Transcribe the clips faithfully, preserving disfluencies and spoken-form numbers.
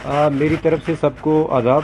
आ, मेरी तरफ से सबको आदाब।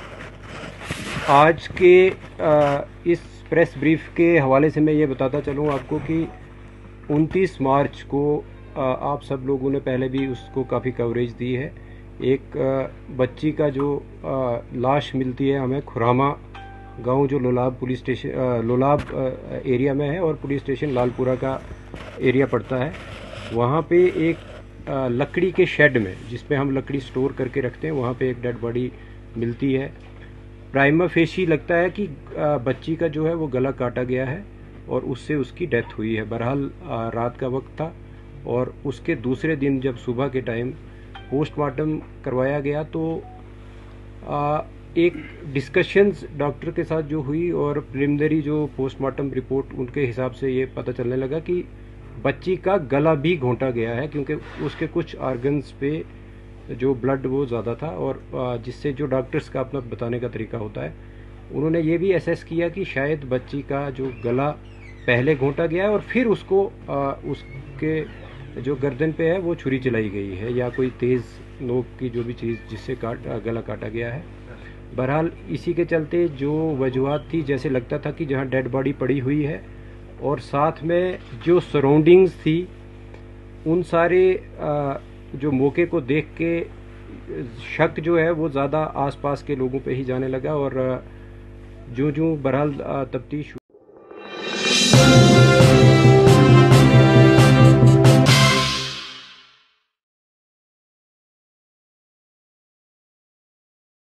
आज के आ, इस प्रेस ब्रीफ के हवाले से मैं ये बताता चलूँ आपको कि उनतीस मार्च को आ, आप सब लोगों ने पहले भी उसको काफ़ी कवरेज दी है। एक आ, बच्ची का जो आ, लाश मिलती है हमें खुरामा गांव, जो लोलाब पुलिस स्टेशन लोलाब आ, एरिया में है और पुलिस स्टेशन लालपुरा का एरिया पड़ता है। वहाँ पे एक आ, लकड़ी के शेड में, जिसमें हम लकड़ी स्टोर करके रखते हैं, वहाँ पे एक डेड बॉडी मिलती है। प्राइमा फेशी लगता है कि आ, बच्ची का जो है वो गला काटा गया है और उससे उसकी डेथ हुई है। बहरहाल आ, रात का वक्त था और उसके दूसरे दिन जब सुबह के टाइम पोस्टमार्टम करवाया गया तो आ, एक डिस्कशंस डॉक्टर के साथ जो हुई और प्रिलिमिनरी जो पोस्टमार्टम रिपोर्ट उनके हिसाब से ये पता चलने लगा कि बच्ची का गला भी घोंटा गया है, क्योंकि उसके कुछ ऑर्गन्स पे जो ब्लड वो ज़्यादा था। और जिससे जो डॉक्टर्स का अपना बताने का तरीका होता है, उन्होंने ये भी असेस किया कि शायद बच्ची का जो गला पहले घोंटा गया है और फिर उसको आ, उसके जो गर्दन पे है वो छुरी चलाई गई है या कोई तेज़ नोक की जो भी चीज़ जिससे काट गला काटा गया है। बहरहाल इसी के चलते जो वजूहत थी, जैसे लगता था कि जहाँ डेड बॉडी पड़ी हुई है और साथ में जो सराउंडिंग्स थी, उन सारे जो मौके को देख के शक जो है वो ज़्यादा आसपास के लोगों पे ही जाने लगा। और जो जो बहरहाल तफ्तीश